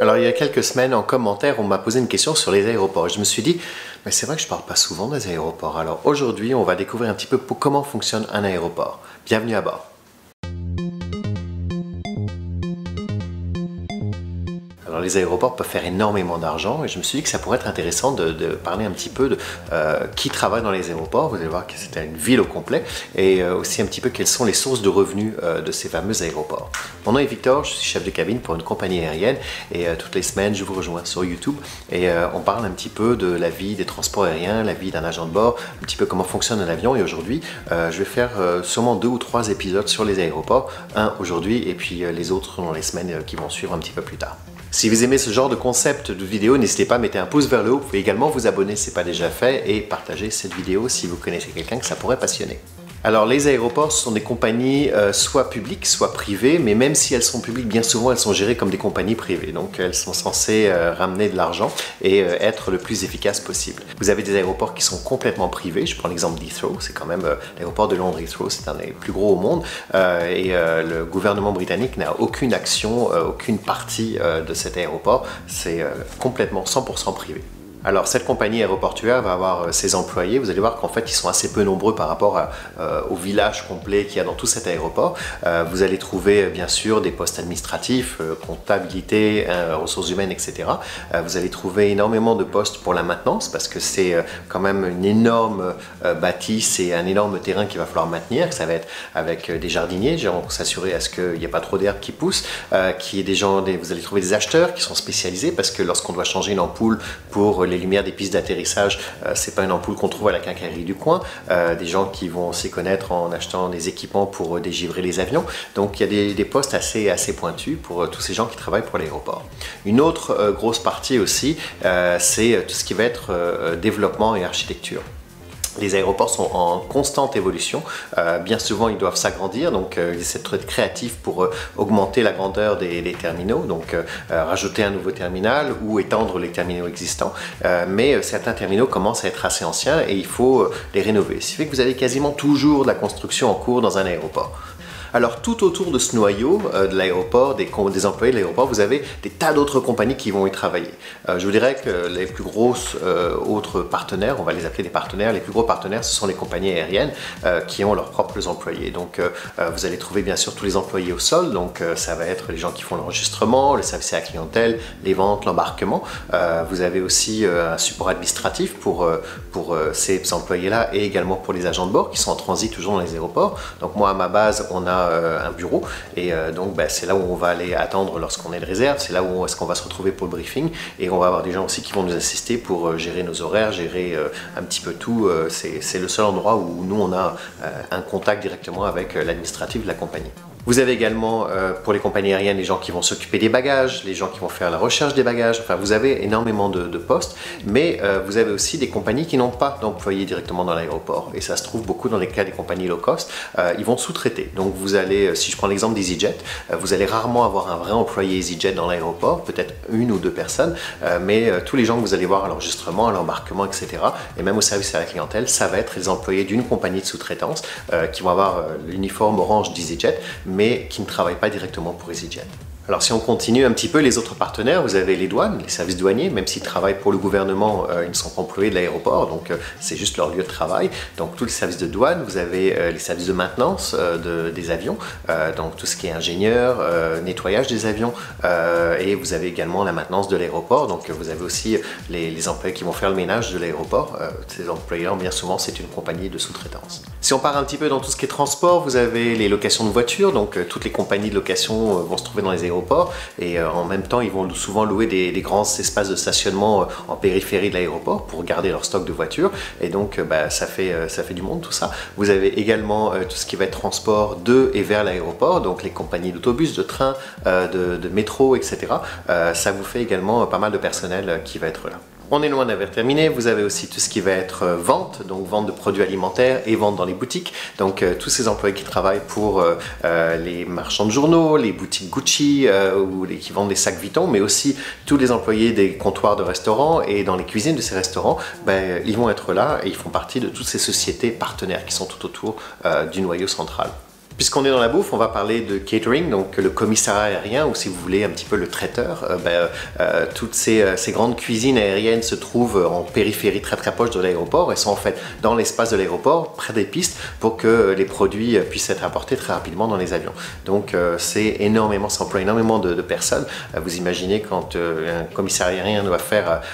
Alors il y a quelques semaines, en commentaire, on m'a posé une question sur les aéroports. Je me suis dit, mais c'est vrai que je ne parle pas souvent des aéroports. Alors aujourd'hui, on va découvrir un petit peu comment fonctionne un aéroport. Bienvenue à bord. Alors les aéroports peuvent faire énormément d'argent et je me suis dit que ça pourrait être intéressant de parler un petit peu de qui travaille dans les aéroports. Vous allez voir que c'était une ville au complet et aussi un petit peu quelles sont les sources de revenus de ces fameux aéroports. Mon nom est Victor, je suis chef de cabine pour une compagnie aérienne et toutes les semaines je vous rejoins sur YouTube et on parle un petit peu de la vie des transports aériens, la vie d'un agent de bord, un petit peu comment fonctionne un avion. Et aujourd'hui je vais faire sûrement 2 ou 3 épisodes sur les aéroports, un aujourd'hui et puis les autres dans les semaines qui vont suivre un petit peu plus tard. Si vous aimez ce genre de concept de vidéo, n'hésitez pas à mettre un pouce vers le haut. Vous pouvez également vous abonner si ce n'est pas déjà fait et partager cette vidéo si vous connaissez quelqu'un que ça pourrait passionner. Alors les aéroports ce sont des compagnies soit publiques, soit privées, mais même si elles sont publiques, bien souvent elles sont gérées comme des compagnies privées. Donc elles sont censées ramener de l'argent et être le plus efficace possible. Vous avez des aéroports qui sont complètement privés. Je prends l'exemple d'Heathrow, c'est quand même l'aéroport de Londres Heathrow, c'est un des plus gros au monde. Le gouvernement britannique n'a aucune action, aucune partie de cet aéroport. C'est complètement 100% privé. Alors cette compagnie aéroportuaire va avoir ses employés, vous allez voir qu'en fait ils sont assez peu nombreux par rapport au village complet qu'il y a dans tout cet aéroport. Vous allez trouver bien sûr des postes administratifs, comptabilité, ressources humaines, etc. Vous allez trouver énormément de postes pour la maintenance parce que c'est quand même une énorme bâtisse et un énorme terrain qu'il va falloir maintenir. Ça va être avec des jardiniers, pour s'assurer à ce qu'il n'y ait pas trop d'herbe qui pousse, vous allez trouver des acheteurs qui sont spécialisés parce que lorsqu'on doit changer une ampoule pour les lumières des pistes d'atterrissage, c'est pas une ampoule qu'on trouve à la quincaillerie du coin. Des gens qui vont s'y connaître en achetant des équipements pour dégivrer les avions. Donc il y a des postes assez pointus pour tous ces gens qui travaillent pour l'aéroport. Une autre grosse partie aussi, c'est tout ce qui va être développement et architecture. Les aéroports sont en constante évolution, bien souvent ils doivent s'agrandir, donc ils essaient d'être créatifs pour augmenter la grandeur des terminaux, donc rajouter un nouveau terminal ou étendre les terminaux existants, mais certains terminaux commencent à être assez anciens et il faut les rénover. Ce qui fait que vous avez quasiment toujours de la construction en cours dans un aéroport. Alors tout autour de ce noyau de l'aéroport, des employés de l'aéroport, vous avez des tas d'autres compagnies qui vont y travailler. Je vous dirais que les plus grosses autres partenaires, on va les appeler des partenaires, les plus gros partenaires ce sont les compagnies aériennes qui ont leurs propres employés. Donc vous allez trouver bien sûr tous les employés au sol, donc ça va être les gens qui font l'enregistrement, le service à la clientèle, les ventes, l'embarquement. Vous avez aussi un support administratif pour ces employés-là et également pour les agents de bord qui sont en transit toujours dans les aéroports. Donc moi à ma base on a un bureau et donc c'est là où on va aller attendre lorsqu'on est de réserve, c'est là où est-ce qu'on va se retrouver pour le briefing et on va avoir des gens aussi qui vont nous assister pour gérer nos horaires, gérer un petit peu tout. C'est le seul endroit où nous on a un contact directement avec l'administratif de la compagnie. Vous avez également pour les compagnies aériennes les gens qui vont s'occuper des bagages, les gens qui vont faire la recherche des bagages, enfin vous avez énormément de postes, mais vous avez aussi des compagnies qui n'ont pas d'employés directement dans l'aéroport et ça se trouve beaucoup dans les cas des compagnies low cost, ils vont sous-traiter. Donc vous allez, si je prends l'exemple d'EasyJet, vous allez rarement avoir un vrai employé EasyJet dans l'aéroport, peut-être 1 ou 2 personnes, mais tous les gens que vous allez voir à l'enregistrement, à l'embarquement, etc. et même au service à la clientèle, ça va être les employés d'une compagnie de sous-traitance qui vont avoir l'uniforme orange d'EasyJet, mais qui ne travaillent pas directement pour EasyJet. Alors si on continue un petit peu les autres partenaires, vous avez les douanes, les services douaniers, même s'ils travaillent pour le gouvernement, ils ne sont pas employés de l'aéroport, donc c'est juste leur lieu de travail. Donc tous les services de douane, vous avez les services de maintenance des avions, donc tout ce qui est ingénieur, nettoyage des avions, et vous avez également la maintenance de l'aéroport, donc vous avez aussi les employés qui vont faire le ménage de l'aéroport. Ces employés-là, bien souvent, c'est une compagnie de sous-traitance. Si on part un petit peu dans tout ce qui est transport, vous avez les locations de voitures, donc toutes les compagnies de location vont se trouver dans les aéroports et en même temps ils vont souvent louer des grands espaces de stationnement en périphérie de l'aéroport pour garder leur stock de voitures et donc ça fait du monde tout ça. Vous avez également tout ce qui va être transport de et vers l'aéroport, donc les compagnies d'autobus, de trains, de métro, etc. Ça vous fait également pas mal de personnel qui va être là. On est loin d'avoir terminé, vous avez aussi tout ce qui va être vente, donc vente de produits alimentaires et vente dans les boutiques. Donc tous ces employés qui travaillent pour les marchands de journaux, les boutiques Gucci ou qui vendent des sacs Vuitton, mais aussi tous les employés des comptoirs de restaurants et dans les cuisines de ces restaurants, ils vont être là et ils font partie de toutes ces sociétés partenaires qui sont tout autour du noyau central. Puisqu'on est dans la bouffe, on va parler de catering, donc le commissariat aérien, ou si vous voulez un petit peu le traiteur. Toutes ces grandes cuisines aériennes se trouvent en périphérie très proche de l'aéroport et sont en fait dans l'espace de l'aéroport, près des pistes, pour que les produits puissent être apportés très rapidement dans les avions. Donc c'est énormément, ça emploie énormément de personnes. Vous imaginez quand un commissariat aérien doit faire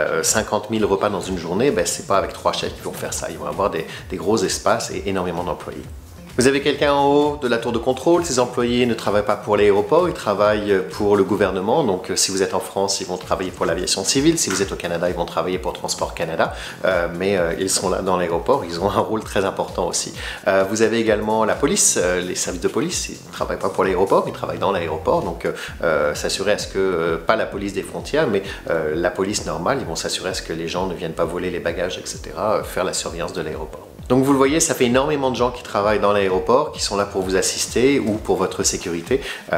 50 000 repas dans une journée, c'est pas avec 3 chefs qui vont faire ça. Ils vont avoir des gros espaces et énormément d'employés. Vous avez quelqu'un en haut de la tour de contrôle, ces employés ne travaillent pas pour l'aéroport, ils travaillent pour le gouvernement. Donc si vous êtes en France, ils vont travailler pour l'aviation civile, si vous êtes au Canada, ils vont travailler pour Transport Canada, mais ils sont là dans l'aéroport, ils ont un rôle très important aussi. Vous avez également la police, les services de police, ils ne travaillent pas pour l'aéroport, ils travaillent dans l'aéroport, donc s'assurer à ce que, pas la police des frontières, mais la police normale, ils vont s'assurer à ce que les gens ne viennent pas voler les bagages, etc., faire la surveillance de l'aéroport. Donc vous le voyez, ça fait énormément de gens qui travaillent dans l'aéroport, qui sont là pour vous assister ou pour votre sécurité.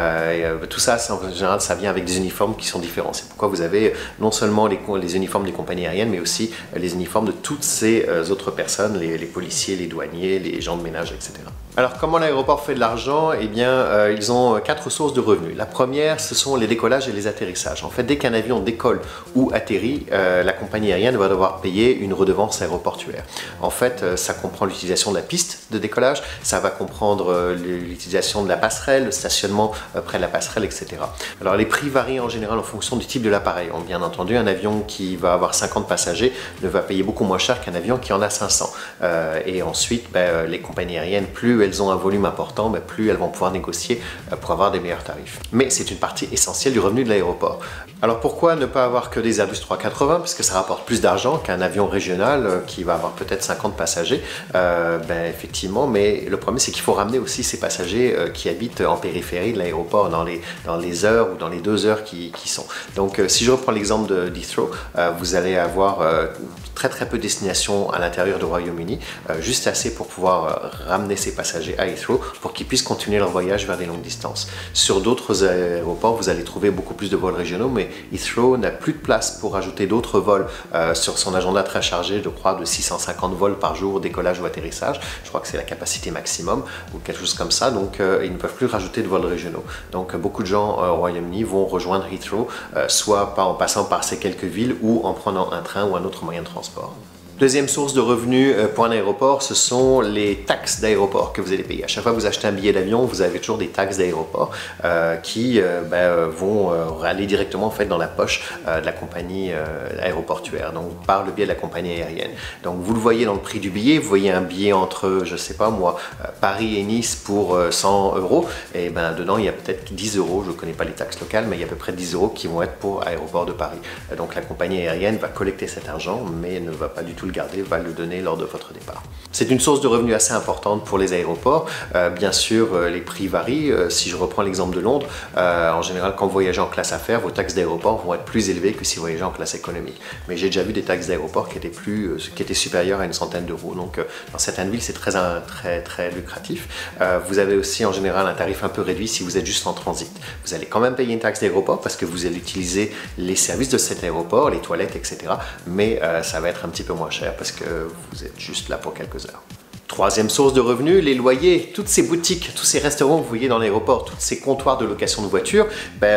Tout ça, en général, ça vient avec des uniformes qui sont différents. C'est pourquoi vous avez non seulement les uniformes des compagnies aériennes, mais aussi les uniformes de toutes ces autres personnes, les policiers, les douaniers, les gens de ménage, etc. Alors, comment l'aéroport fait de l'argent? Eh bien, ils ont 4 sources de revenus. La première, ce sont les décollages et les atterrissages. En fait, dès qu'un avion décolle ou atterrit, la compagnie aérienne va devoir payer une redevance aéroportuaire. En fait, ça comprend l'utilisation de la piste de décollage, ça va comprendre l'utilisation de la passerelle, le stationnement près de la passerelle, etc. Alors, les prix varient en général en fonction du type de l'appareil. Bien entendu, un avion qui va avoir 50 passagers ne va payer beaucoup moins cher qu'un avion qui en a 500. Et ensuite, les compagnies aériennes, plus elles ont un volume important, plus elles vont pouvoir négocier pour avoir des meilleurs tarifs. Mais c'est une partie essentielle du revenu de l'aéroport. Alors pourquoi ne pas avoir que des Airbus 380? Parce que ça rapporte plus d'argent qu'un avion régional qui va avoir peut-être 50 passagers. Effectivement, mais le problème c'est qu'il faut ramener aussi ces passagers qui habitent en périphérie de l'aéroport dans les heures ou dans les 2 heures qui sont. Donc si je reprends l'exemple d'Heathrow, vous allez avoir très peu de destinations à l'intérieur du Royaume-Uni, juste assez pour pouvoir ramener ces passagers à Heathrow pour qu'ils puissent continuer leur voyage vers des longues distances. Sur d'autres aéroports, vous allez trouver beaucoup plus de vols régionaux, mais Heathrow n'a plus de place pour ajouter d'autres vols sur son agenda très chargé, je crois, de 650 vols par jour, décollage ou atterrissage. Je crois que c'est la capacité maximum ou quelque chose comme ça, donc ils ne peuvent plus rajouter de vols régionaux. Donc beaucoup de gens au Royaume-Uni vont rejoindre Heathrow, soit en passant par ces quelques villes ou en prenant un train ou un autre moyen de transport. Deuxième source de revenus pour un aéroport, ce sont les taxes d'aéroport que vous allez payer. À chaque fois que vous achetez un billet d'avion, vous avez toujours des taxes d'aéroport qui vont aller directement en fait dans la poche de la compagnie aéroportuaire, donc par le biais de la compagnie aérienne. Donc vous le voyez dans le prix du billet, vous voyez un billet entre, je sais pas moi, Paris et Nice pour 100 €, et dedans il y a peut-être 10 €, je ne connais pas les taxes locales, mais il y a à peu près 10 € qui vont être pour aéroport de Paris. Donc la compagnie aérienne va collecter cet argent, mais ne va pas du tout le garder, va le donner lors de votre départ. C'est une source de revenus assez importante pour les aéroports. Bien sûr, les prix varient. Si je reprends l'exemple de Londres, en général, quand vous voyagez en classe affaires, vos taxes d'aéroport vont être plus élevées que si vous voyagez en classe économique. Mais j'ai déjà vu des taxes d'aéroport qui étaient supérieures à une centaine d'euros. Donc, dans certaines villes, c'est très lucratif. Vous avez aussi en général un tarif un peu réduit si vous êtes juste en transit. Vous allez quand même payer une taxe d'aéroport parce que vous allez utiliser les services de cet aéroport, les toilettes, etc. Mais ça va être un petit peu moins cher parce que vous êtes juste là pour quelques heures. Troisième source de revenus, les loyers. Toutes ces boutiques, tous ces restaurants que vous voyez dans l'aéroport, tous ces comptoirs de location de voitures,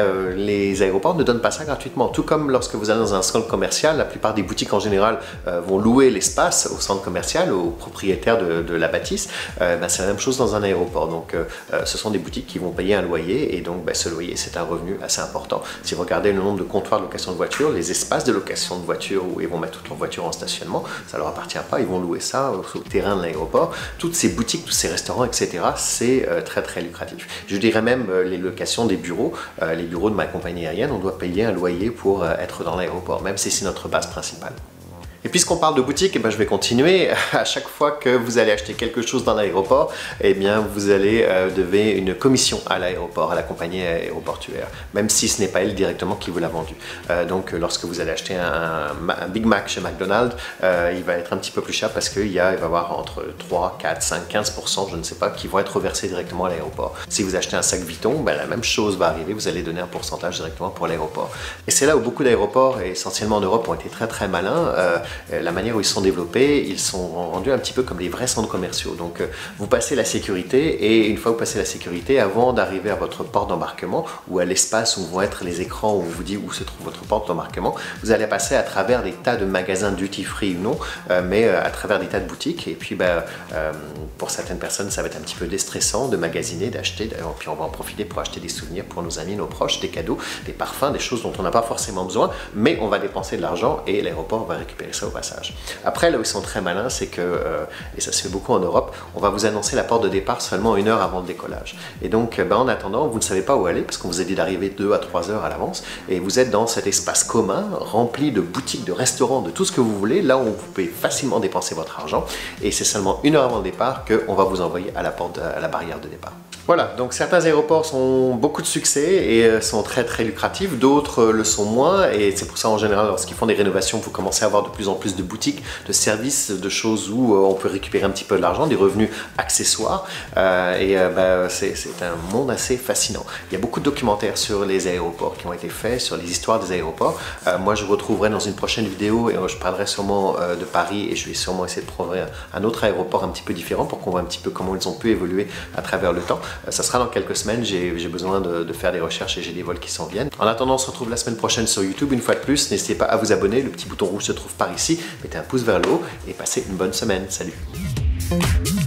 les aéroports ne donnent pas ça gratuitement. Tout comme lorsque vous allez dans un centre commercial, la plupart des boutiques en général vont louer l'espace au centre commercial, au propriétaire de la bâtisse. C'est la même chose dans un aéroport. Donc ce sont des boutiques qui vont payer un loyer et donc ce loyer c'est un revenu assez important. Si vous regardez le nombre de comptoirs de location de voitures, les espaces de location de voitures où ils vont mettre toutes leurs voitures en stationnement, ça leur appartient pas, ils vont louer ça sur le terrain de l'aéroport. Toutes ces boutiques, tous ces restaurants, etc., c'est très lucratif. Je dirais même les locations des bureaux, les bureaux de ma compagnie aérienne, on doit payer un loyer pour être dans l'aéroport, même si c'est notre base principale. Et puisqu'on parle de boutique, je vais continuer. À chaque fois que vous allez acheter quelque chose dans l'aéroport, vous allez devoir une commission à l'aéroport, à la compagnie aéroportuaire, même si ce n'est pas elle directement qui vous l'a vendu. Donc lorsque vous allez acheter un Big Mac chez McDonald's, il va être un petit peu plus cher parce qu'il va y avoir entre 3, 4, 5, 15%, je ne sais pas, qui vont être reversés directement à l'aéroport. Si vous achetez un sac Vuitton, la même chose va arriver, vous allez donner un pourcentage directement pour l'aéroport. Et c'est là où beaucoup d'aéroports, et essentiellement en Europe, ont été très malins. la manière où ils sont développés, ils sont rendus un petit peu comme des vrais centres commerciaux. Donc vous passez la sécurité et une fois que vous passez la sécurité, avant d'arriver à votre porte d'embarquement ou à l'espace où vont être les écrans où on vous dit où se trouve votre porte d'embarquement, vous allez passer à travers des tas de magasins duty free ou non, mais à travers des tas de boutiques. Et puis pour certaines personnes, ça va être un petit peu déstressant de magasiner, d'acheter, puis on va en profiter pour acheter des souvenirs pour nos amis, nos proches, des cadeaux, des parfums, des choses dont on n'a pas forcément besoin, mais on va dépenser de l'argent et l'aéroport va récupérer ça au passage. Après, là où ils sont très malins, c'est que, et ça se fait beaucoup en Europe, on va vous annoncer la porte de départ seulement 1 heure avant le décollage. Et donc, en attendant, vous ne savez pas où aller, parce qu'on vous a dit d'arriver 2 à 3 heures à l'avance, et vous êtes dans cet espace commun, rempli de boutiques, de restaurants, de tout ce que vous voulez, là où vous pouvez facilement dépenser votre argent, et c'est seulement 1 heure avant le départ qu'on va vous envoyer à la porte, à la barrière de départ. Voilà, donc certains aéroports ont beaucoup de succès et sont très lucratifs, d'autres le sont moins, et c'est pour ça en général lorsqu'ils font des rénovations, vous commencez à avoir de plus en plus de boutiques, de services, de choses où on peut récupérer un petit peu de l'argent, des revenus accessoires, c'est un monde assez fascinant. Il y a beaucoup de documentaires sur les aéroports qui ont été faits, sur les histoires des aéroports. Moi je vous retrouverai dans une prochaine vidéo et je parlerai sûrement de Paris et je vais sûrement essayer de prendre un autre aéroport un petit peu différent pour qu'on voit un petit peu comment ils ont pu évoluer à travers le temps. Ça sera dans quelques semaines, j'ai besoin de faire des recherches et j'ai des vols qui s'en viennent. En attendant, on se retrouve la semaine prochaine sur YouTube une fois de plus. N'hésitez pas à vous abonner, le petit bouton rouge se trouve par ici. Mettez un pouce vers le haut et passez une bonne semaine. Salut!